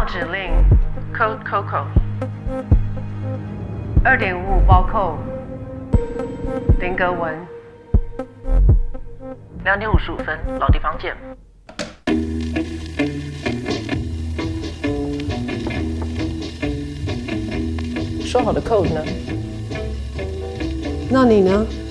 指令 Code Coco 2.5包扣林格文 2点55分，老地方见。 说好的 code 呢？ 那你呢？